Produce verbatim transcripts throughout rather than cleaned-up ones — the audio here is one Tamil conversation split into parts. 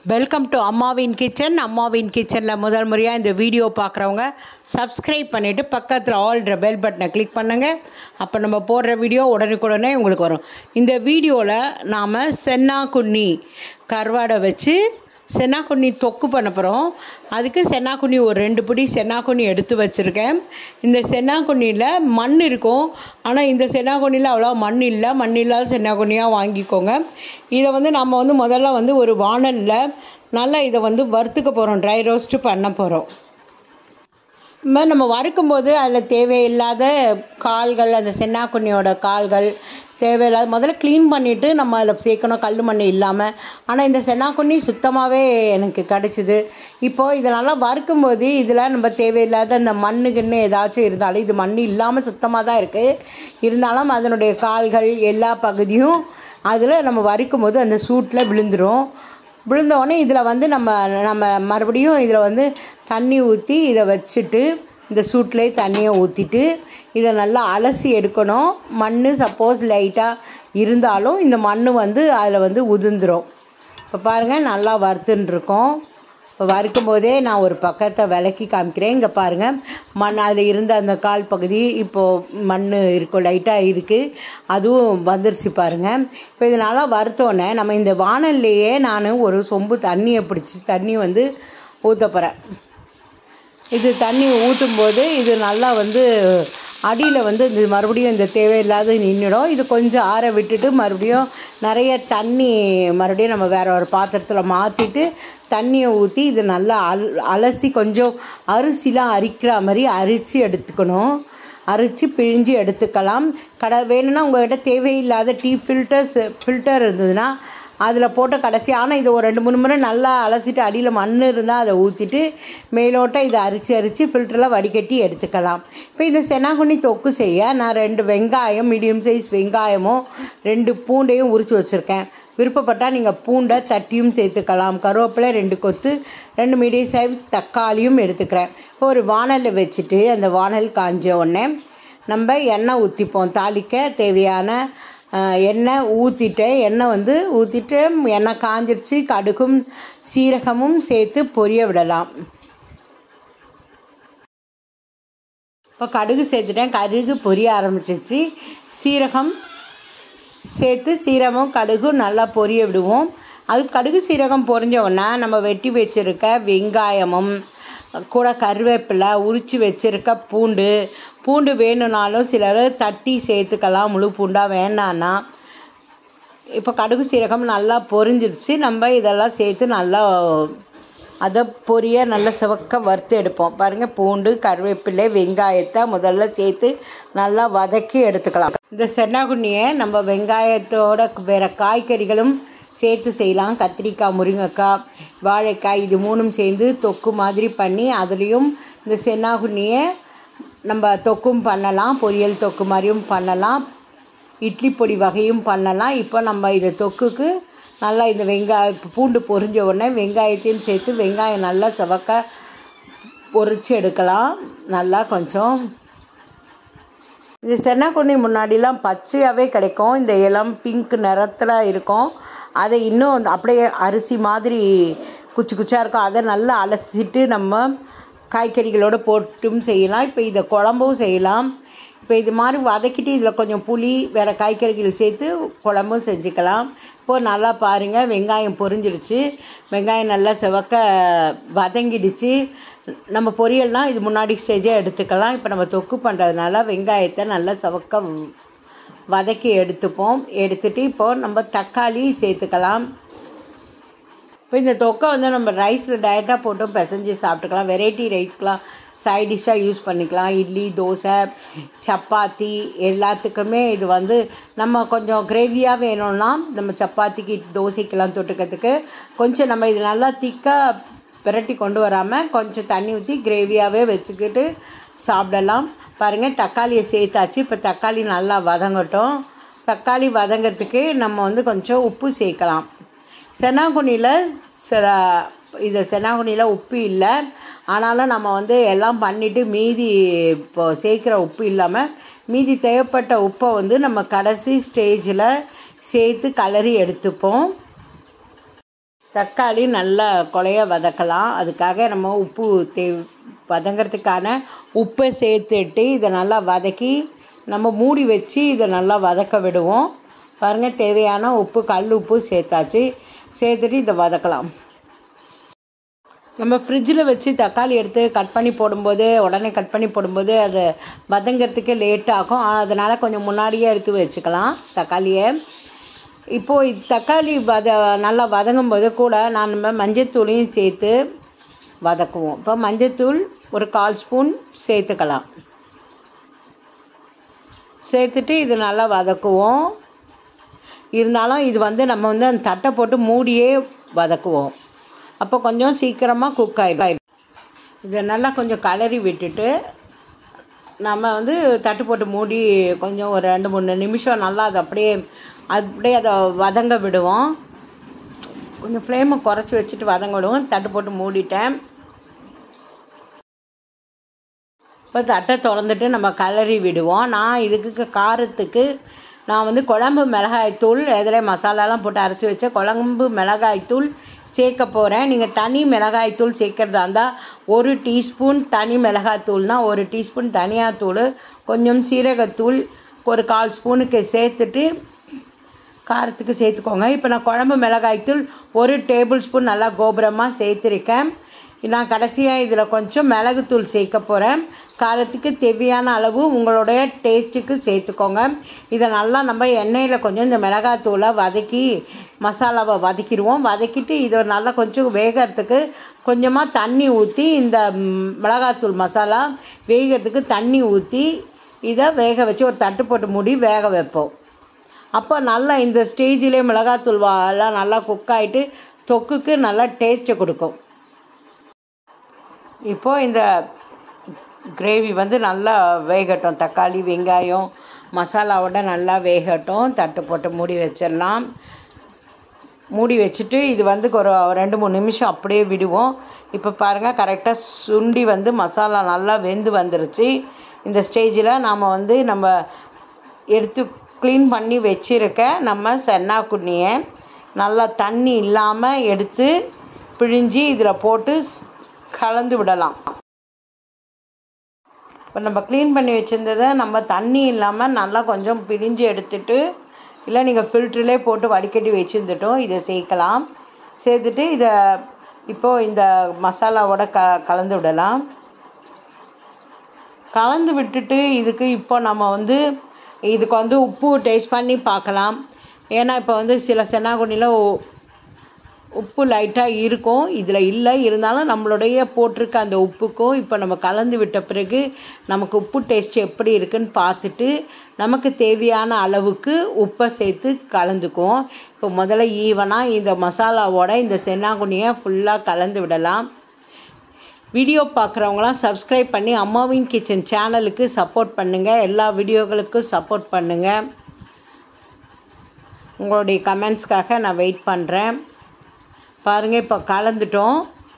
வெல்கம் டு அம்மாவின் கிச்சன். அம்மாவின் கிச்சனில் முதல் முறையாக இந்த வீடியோ பார்க்குறவங்க சப்ஸ்கிரைப் பண்ணிவிட்டு பக்கத்தில் ஆல்ற பெல் பட்டனை கிளிக் பண்ணுங்கள். அப்போ நம்ம போடுற வீடியோ உடனுக்குடனே உங்களுக்கு வரும். இந்த வீடியோவில் நாம் சென்னாக்குண்ணி கருவாடை வச்சு சென்னாக்குண்ணி தொக்கு பண்ண போகிறோம். அதுக்கு சென்னாக்குண்ணி ஒரு ரெண்டு பிடி சென்னாக்குண்ணி எடுத்து வச்சுருக்கேன். இந்த சென்னாக்குண்ணியில் மண் இருக்கும், ஆனால் இந்த சென்னாக்குண்ணியில் அவ்வளோ மண் இல்லை. மண் இல்லாத சென்னாக்குண்ணியாக வாங்கிக்கோங்க. இதை வந்து நம்ம வந்து முதல்ல வந்து ஒரு வாணலில் நல்லா இதை வந்து வறுத்துக்க போகிறோம், ட்ரை ரோஸ்ட்டு பண்ண போகிறோம். இது மாதிரி நம்ம வறுக்கும்போது அதில் தேவையில்லாத கால்கள், அந்த சென்னாக்குண்ணியோட கால்கள் தேவையில்லாத முதல்ல க்ளீன் பண்ணிவிட்டு நம்ம அதில் சேர்க்கணும், கல் மண் இல்லாமல். ஆனால் இந்த சென்னாக்குண்ணி சுத்தமாகவே எனக்கு கிடச்சிது. இப்போது இதனால் வறுக்கும்போது இதில் நம்ம தேவையில்லாத இந்த மண்ணுக்குன்னு ஏதாச்சும் இருந்தாலும், இது மண் இல்லாமல் சுத்தமாக தான் இருக்குது, இருந்தாலும் அதனுடைய கால்கள் எல்லா பகுதியும் அதில் நம்ம வறுக்கும்போது அந்த சூட்டில் விழுந்துடும். விழுந்தோடனே இதில் வந்து நம்ம நம்ம மறுபடியும் இதில் வந்து தண்ணி ஊற்றி இதை வச்சுட்டு இந்த சூட்லேயே தண்ணியை ஊற்றிட்டு இதை நல்லா அலசி எடுக்கணும். மண் சப்போஸ் லைட்டாக இருந்தாலும் இந்த மண் வந்து அதில் வந்து உதிர்ந்துடும். இப்போ பாருங்கள், நல்லா வறுத்துன்ருக்கோம். இப்போ வறுக்கும் போதே நான் ஒரு பக்கத்தை விளக்கி காமிக்கிறேன். இங்கே பாருங்கள், மண் அதில் இருந்த அந்த கால் பகுதி இப்போது மண் இருக்கும், லைட்டாக இருக்குது, அதுவும் வந்துருச்சு பாருங்கள். இப்போ இது நல்லா வறுத்தோன்னே நம்ம இந்த வாணல்லையே நான் ஒரு சொம்பு தண்ணியை பிடிச்சி தண்ணி வந்து ஊற்ற போகிறேன். இது தண்ணி ஊற்றும்போது இது நல்லா வந்து அடியில் வந்து இது மறுபடியும் இந்த தேவையில்லாத நின்றுடும். இது கொஞ்சம் ஆற விட்டுட்டு மறுபடியும் நிறைய தண்ணி மறுபடியும் நம்ம வேறு ஒரு பாத்திரத்தில் மாற்றிட்டு தண்ணியை ஊற்றி இது நல்லா அல் அலசி கொஞ்சம் அரிசிலாம் அரிக்கிற மாதிரி அரித்து எடுத்துக்கணும். அரித்து பிழிஞ்சு எடுத்துக்கலாம். கடை வேணும்னா உங்கள்கிட்ட தேவையில்லாத டீ ஃபில்டர்ஸ் ஃபில்டர் இருந்ததுன்னா அதில் போட்டு கடைசி, ஆனால் இது ஒரு ரெண்டு மூணு முறை நல்லா அலசிட்டு அடியில் மண் இருந்தால் அதை ஊற்றிட்டு மேலோட்ட இதை அரித்து அரித்து ஃபில்டரில் வடிகட்டி எடுத்துக்கலாம். இப்போ இந்த சென்னாக்குண்ணி தொக்கு செய்ய நான் ரெண்டு வெங்காயம், மீடியம் சைஸ் வெங்காயமும் ரெண்டு பூண்டையும் உரித்து வச்சுருக்கேன். விருப்பப்பட்டால் நீங்கள் பூண்டை தட்டியும் சேர்த்துக்கலாம். கருவேப்பிலை ரெண்டு கொத்து, ரெண்டு மீடியம் சைஸ் தக்காளியும் எடுத்துக்கிறேன். இப்போ ஒரு வாணலில் வச்சுட்டு அந்த வாணல் காஞ்ச உடனே நம்ம எண்ணெய் ஊற்றிப்போம். தாளிக்க தேவையான எண்ணெய் ஊற்றிட்டேன். எண்ணெய் வந்து ஊற்றிட்டு எண்ணெய் காஞ்சிருச்சு. கடுகும் சீரகமும் சேர்த்து பொரிய விடலாம். இப்போ கடுகு சேர்த்துட்டேன். கடுகு பொரிய ஆரம்பிச்சிச்சு. சீரகம் சேர்த்து சீரகமும் கடுகும் நல்லா பொரிய விடுவோம். அது கடுகு சீரகம் பொரிஞ்ச உடனே நம்ம வெட்டி வச்சுருக்க வெங்காயமும் கூட கருவேப்பிலை, உரித்து வச்சுருக்க பூண்டு பூண்டு வேணும்னாலும் சிலர் தட்டி சேர்த்துக்கலாம், முழு பூண்டாக வேண்டான்னா. இப்போ கடுகு சீரகம் நல்லா பொரிஞ்சிருச்சு. நம்ம இதெல்லாம் சேர்த்து நல்லா அதை பொரிய நல்லா சிவக்க வறுத்து எடுப்போம். பாருங்கள், பூண்டு, கருவேப்பிலை, வெங்காயத்தை முதல்ல சேர்த்து நல்லா வதக்கி எடுத்துக்கலாம். இந்த சென்னாக்குண்ணியை நம்ம வெங்காயத்தோட வேறு காய்கறிகளும் சேர்த்து செய்யலாம். கத்திரிக்காய், முருங்கைக்காய், வாழைக்காய், இது மூணும் சேர்ந்து தொக்கு மாதிரி பண்ணி அதுலேயும் இந்த சென்னாக்குண்ணியை நம்ம தொக்கும் பண்ணலாம், பொரியல் தொக்கு மாதிரியும் பண்ணலாம், இட்லி பொடி வகையும் பண்ணலாம். இப்போ நம்ம இதை தொக்குக்கு நல்லா இந்த வெங்காய பூண்டு பொரிஞ்ச உடனே வெங்காயத்தையும் சேர்த்து வெங்காயம் நல்லா சிவக்க பொரித்து எடுக்கலாம். நல்லா கொஞ்சம் இந்த சென்னாக்குண்ணி முன்னாடிலாம் பச்சையாகவே கிடைக்கும், இந்த இளம் பிங்க் நிறத்தில் இருக்கும். அதை இன்னும் அப்படியே அரிசி மாதிரி குச்சி குச்சாக இருக்கும். அதை நல்லா அலசிட்டு நம்ம காய்கறிகளோடு போட்டும் செய்யலாம். இப்போ இதை குழம்பும் செய்யலாம். இப்போ இது மாதிரி வதக்கிட்டு இதில் கொஞ்சம் புளி, வேறு காய்கறிகள் சேர்த்து குழம்பும் செஞ்சுக்கலாம். இப்போது நல்லா பாருங்கள், வெங்காயம் பொரிஞ்சிடுச்சு. வெங்காயம் நல்லா சிவக்க வதங்கிடுச்சு. நம்ம பொரியல்னால் இது முன்னாடி ஸ்டேஜாக எடுத்துக்கலாம். இப்போ நம்ம தொக்கு பண்ணுறதுனால வெங்காயத்தை நல்லா சிவக்க வதக்கி எடுத்துப்போம். எடுத்துகிட்டு இப்போது நம்ம தக்காளி சேர்த்துக்கலாம். இப்போ இந்த தொக்கை வந்து நம்ம ரைஸில் டைரெக்டாக போட்டும் பிசைஞ்சு சாப்பிட்டுக்கலாம். வெரைட்டி ரைஸ்க்கெலாம் சைட் டிஷ்ஷாக யூஸ் பண்ணிக்கலாம். இட்லி, தோசை, சப்பாத்தி எல்லாத்துக்குமே இது வந்து நம்ம கொஞ்சம் கிரேவியாக வேணும்னா நம்ம சப்பாத்திக்கு, தோசைக்கெல்லாம் தொட்டுக்கிறதுக்கு கொஞ்சம் நம்ம இது நல்லா திக்காக பிரட்டி கொண்டு வராமல் கொஞ்சம் தண்ணி ஊற்றி கிரேவியாகவே வச்சுக்கிட்டு சாப்பிடலாம். பாருங்கள், தக்காளியை சேர்த்தாச்சு. இப்போ தக்காளி நல்லா வதங்கட்டும். தக்காளி வதங்கிறதுக்கு நம்ம வந்து கொஞ்சம் உப்பு சேர்க்கலாம். சென்னாக்குண்ணியில் சில இது சென்னாக்குண்ணியில் உப்பு இல்லை, ஆனாலும் நம்ம வந்து எல்லாம் பண்ணிவிட்டு மீதி இப்போ சேர்க்குற உப்பு இல்லாமல் மீதி தேவைப்பட்ட உப்பை வந்து நம்ம கடைசி ஸ்டேஜில் சேர்த்து கலரி எடுத்துப்போம். தக்காளி நல்லா கொலைய வதக்கலாம். அதுக்காக நம்ம உப்பு தே வதங்கிறதுக்கான உப்பை சேர்த்துட்டு இதை நல்லா வதக்கி நம்ம மூடி வச்சு இதை நல்லா வதக்க விடுவோம். பாருங்கள், தேவையான உப்பு கல் உப்பு சேர்த்தாச்சு. சேர்த்துட்டு இதை வதக்கலாம். நம்ம ஃப்ரிட்ஜில் வச்சு தக்காளி எடுத்து கட் பண்ணி போடும்போது உடனே கட் பண்ணி போடும்போது அது வதங்கிறதுக்கு லேட் ஆகும். அதனால் கொஞ்சம் முன்னாடியே எடுத்து வச்சுக்கலாம் தக்காளியை. இப்போது தக்காளி வத நல்லா வதங்கும்போது கூட நான் நம்ம மஞ்சத்தூளையும் சேர்த்து வதக்குவோம். இப்போ மஞ்சத்தூள் ஒரு கால் ஸ்பூன் சேர்த்துக்கலாம். சேர்த்துட்டு இது நல்லா வதக்குவோம். இருந்தாலும் இது வந்து நம்ம வந்து அந்த தட்டை போட்டு மூடியே வதக்குவோம். அப்போ கொஞ்சம் சீக்கிரமாக குக் ஆகிடும். இதை நல்லா கொஞ்சம் கலரி விட்டுட்டு நம்ம வந்து தட்டு போட்டு மூடி கொஞ்சம் ஒரு ரெண்டு மூணு நிமிஷம் நல்லா அதை அப்படியே அப்படியே அதை வதங்க விடுவோம். கொஞ்சம் ஃப்ளேமை குறைச்சி வச்சுட்டு வதங்க விடுவோம். தட்டு போட்டு மூடிட்டேன். இப்போ தட்டை திறந்துட்டு நம்ம கலரி விடுவோம். நான் இதுக்கு காரத்துக்கு நான் வந்து குழம்பு மிளகாய்த்தூள் இதில் மசாலாலாம் போட்டு அரைச்சி வச்ச குழம்பு மிளகாய்த்தூள் சேர்க்க போகிறேன். நீங்கள் தனி மிளகாய்த்தூள் சேர்க்குறதா இருந்தால் ஒரு டீஸ்பூன் தனி மிளகாய்த்தூள்னால் ஒரு டீஸ்பூன் தனியாத்தூள், கொஞ்சம் சீரகத்தூள் ஒரு கால் ஸ்பூனுக்கு சேர்த்துட்டு காரத்துக்கு சேர்த்துக்கோங்க. இப்போ நான் குழம்பு மிளகாய்த்தூள் ஒரு டேபிள் ஸ்பூன் நல்லா கோபுரமாக சேர்த்துருக்கேன். நான் கடைசியாக இதில் கொஞ்சம் மிளகுத்தூள் சேர்க்க போகிறேன். காரத்துக்கு தேவையான அளவு உங்களுடைய டேஸ்ட்டுக்கு சேர்த்துக்கோங்க. இதை நல்லா நம்ம எண்ணெயில் கொஞ்சம் இந்த மிளகாத்தூளை வதக்கி மசாலாவை வதக்கிடுவோம். வதக்கிட்டு இதை நல்லா கொஞ்சம் வேகிறதுக்கு கொஞ்சமாக தண்ணி ஊற்றி இந்த மிளகாத்தூள் மசாலா வேகிறதுக்கு தண்ணி ஊற்றி இதை வேக வச்சு ஒரு தட்டு போட்டு மூடி வேக வைப்போம். அப்போ நல்லா இந்த ஸ்டேஜிலே மிளகாத்தூள் எல்லாம் நல்லா குக் ஆகிட்டு தொக்குக்கு நல்லா டேஸ்ட்டை கொடுக்கும். இப்போது இந்த கிரேவி வந்து நல்லா வேகட்டும். தக்காளி வெங்காயம் மசாலாவோட நல்லா வேகட்டும். தட்டு போட்டு மூடி வச்சிடலாம். மூடி வச்சுட்டு இது வந்து ஒரு ரெண்டு மூணு நிமிஷம் அப்படியே விடுவோம். இப்போ பாருங்கள், கரெக்டாக சுண்டி வந்து மசாலா நல்லா வெந்து வந்துருச்சு. இந்த ஸ்டேஜில் நாம் வந்து நம்ம எடுத்து க்ளீன் பண்ணி வச்சுருக்க நம்ம சென்னா குண்ணியை நல்லா தண்ணி இல்லாமல் எடுத்து பிழிஞ்சி இதில் போட்டு கலந்து விடலாம். இப்போ நம்ம க்ளீன் பண்ணி வச்சுருந்ததை நம்ம தண்ணி இல்லாமல் நல்லா கொஞ்சம் பிழிஞ்சு எடுத்துட்டு, இல்லை நீங்கள் ஃபில்ட்ரிலே போட்டு வடிகட்டி வச்சுருந்துட்டோம் இதை சேர்க்கலாம். சேர்த்துட்டு இதை இப்போது இந்த மசாலாவோட க கலந்து விடலாம். கலந்து விட்டுட்டு இதுக்கு இப்போ நம்ம வந்து இதுக்கு வந்து உப்பு டேஸ்ட் பண்ணி பார்க்கலாம். ஏன்னா இப்போ வந்து சில சென்னாகுனியில் உப்பு லைட்டாக இருக்கும், இதில் இல்லை. இருந்தாலும் நம்மளுடைய போட்டிருக்க அந்த உப்புக்கும் இப்போ நம்ம கலந்து விட்ட பிறகு நமக்கு உப்பு டேஸ்ட் எப்படி இருக்குன்னு பார்த்துட்டு நமக்கு தேவையான அளவுக்கு உப்பை சேர்த்து கலந்துக்குவோம். இப்போ முதல்ல ஈவனாக இந்த மசாலாவோட இந்த சென்னாகுனியை ஃபுல்லாக கலந்து விடலாம். வீடியோ பார்க்குறவங்களாம் சப்ஸ்கிரைப் பண்ணி அம்மாவின் கிச்சன் சேனலுக்கு சப்போர்ட் பண்ணுங்கள். எல்லா வீடியோகளுக்கும் சப்போர்ட் பண்ணுங்கள். உங்களுடைய கமெண்ட்ஸ்க்காக நான் வெயிட் பண்ணுறேன். பாருங்கள், இப்போ கலந்துட்டோம்.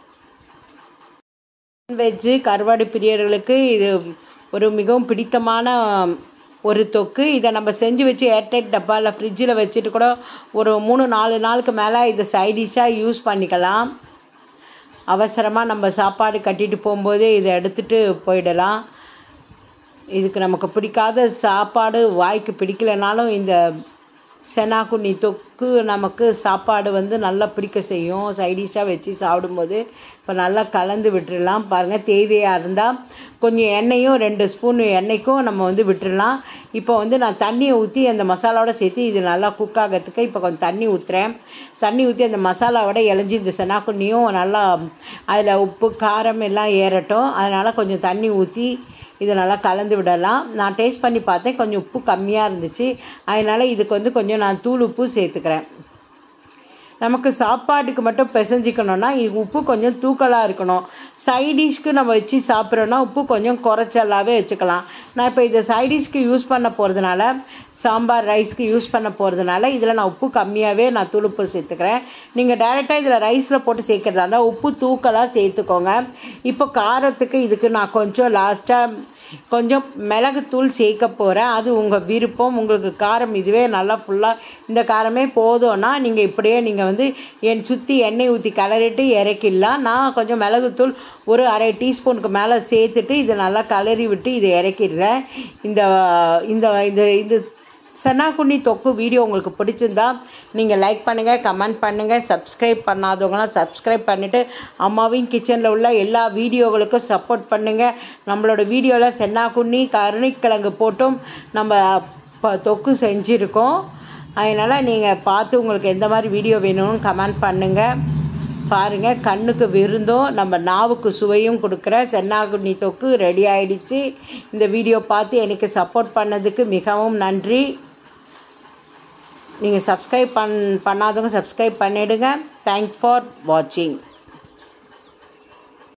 நான்வெஜ்ஜு கருவாடு பிரியர்களுக்கு இது ஒரு மிகவும் பிடித்தமான ஒரு தொக்கு. இதை நம்ம செஞ்சு வச்சு ஏர்டைட் டப்பாவில் ஃப்ரிட்ஜில் வச்சுட்டு கூட ஒரு மூணு நாலு நாளுக்கு மேலே இதை சைடிஷாக யூஸ் பண்ணிக்கலாம். அவசரமாக நம்ம சாப்பாடு கட்டிட்டு போகும்போதே இதை எடுத்துகிட்டு போயிடலாம். இதுக்கு நமக்கு பிடிக்காத சாப்பாடு வாய்க்கு பிடிக்கலைனாலும் இந்த சென்னாகுனி தொக்கு நமக்கு சாப்பாடு வந்து நல்லா பிடிக்க செய்யும். சைடிஷாக வச்சு சாப்பிடும்போது இப்போ நல்லா கலந்து விட்டுடலாம். பாருங்கள், தேவையாக இருந்தால் கொஞ்சம் எண்ணெயும் ரெண்டு ஸ்பூன் எண்ணெய்க்கும் நம்ம வந்து விட்டுடலாம். இப்போ வந்து நான் தண்ணியை ஊற்றி அந்த மசாலாவோட சேர்த்து இது நல்லா குக் ஆகிறதுக்கு இப்போ கொஞ்சம் தண்ணி ஊற்றுறேன். தண்ணி ஊற்றி அந்த மசாலாவோட இளைஞ்சி இந்த சென்னாகுனியும் நல்லா அதில் உப்பு காரம் எல்லாம் ஏறட்டும். அதனால் கொஞ்சம் தண்ணி ஊற்றி இதை நல்லா கலந்து விடலாம். நான் டேஸ்ட் பண்ணி பார்த்தேன், கொஞ்சம் உப்பு கம்மியாக இருந்துச்சு. அதனால் இதுக்கு வந்து கொஞ்சம் நான் தூள் உப்பு சேர்த்துக்கிறேன். நமக்கு சாப்பாட்டுக்கு மட்டும் பிசைஞ்சிக்கணுன்னா இது உப்பு கொஞ்சம் தூக்கலாக இருக்கணும். சைடிஷ்க்கு நம்ம வச்சு சாப்பிட்றோன்னா உப்பு கொஞ்சம் குறைச்சலாகவே வச்சுக்கலாம். நான் இப்போ இதை சைடிஷ்க்கு யூஸ் பண்ண போகிறதுனால, சாம்பார் ரைஸ்க்கு யூஸ் பண்ண போகிறதுனால இதில் நான் உப்பு கம்மியாகவே நான் தூள் உப்பு சேர்த்துக்கிறேன். நீங்கள் டைரெக்டாக இதில் ரைஸில் போட்டு சேர்க்குறதா இருந்தால் உப்பு தூக்கலாக சேர்த்துக்கோங்க. இப்போ காரத்துக்கு இதுக்கு நான் கொஞ்சம் லாஸ்ட்டாக கொஞ்சம் மிளகுத்தூள் சேர்க்க போகிறேன். அது உங்கள் விருப்பம். உங்களுக்கு காரம் இதுவே நல்லா ஃபுல்லாக இந்த காரமே போதும்னா நீங்கள் இப்படியே நீங்கள் வந்து என் சுற்றி எண்ணெய் ஊற்றி கிளறிட்டு இறக்கிடலாம். நான் கொஞ்சம் மிளகுத்தூள் ஒரு அரை டீஸ்பூனுக்கு மேலே சேர்த்துட்டு இதை நல்லா கிளறி விட்டு இதை இறக்கிடுறேன். இந்த இந்த இந்த இது சென்னாக்குன்னி தொக்கு வீடியோ உங்களுக்கு பிடிச்சிருந்தா நீங்கள் லைக் பண்ணுங்கள், கமெண்ட் பண்ணுங்கள். சப்ஸ்கிரைப் பண்ணாதவங்களாம் சப்ஸ்கிரைப் பண்ணிவிட்டு அம்மாவின் கிச்சனில் உள்ள எல்லா வீடியோகளுக்கும் சப்போர்ட் பண்ணுங்கள். நம்மளோட வீடியோவில் சென்னாக்குன்னி கருணைக்கிழங்கு போட்டும் நம்ம தொக்கு செஞ்சுருக்கோம். அதனால் நீங்கள் பார்த்து உங்களுக்கு எந்த மாதிரி வீடியோ வேணும்னு கமெண்ட் பண்ணுங்கள். பாருங்கள், கண்ணுக்கு விருந்தும் நம்ம நாவுக்கு சுவையும் கொடுக்குற சென்னாக்குன்னி தொக்கு ரெடி ஆகிடுச்சு. இந்த வீடியோ பார்த்து எனக்கு சப்போர்ட் பண்ணதுக்கு மிகவும் நன்றி. நீங்கள் சப்ஸ்கிரைப் பண் பண்ணாதவங்க சப்ஸ்கிரைப் பண்ணிவிடுங்க. தேங்க்ஸ் ஃபார் வாட்சிங்.